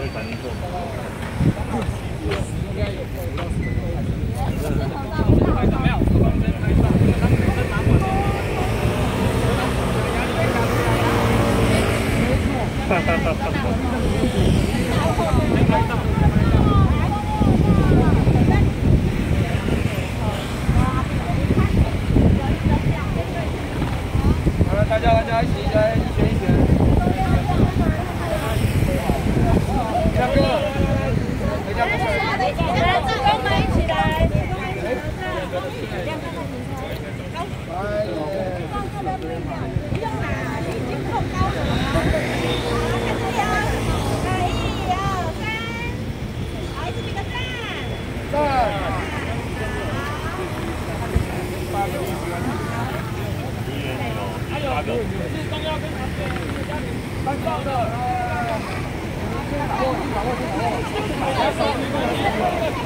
才能做。哈哈哈哈哈！ 大家一起来选一选。两个，两个。来，志工们一起来。不用啦，已经够高了。好，看这里啊。来，1、2、3，好，一起比个赞。赞。 是中央跟旁边单杠的，先把握，先把握，先把握。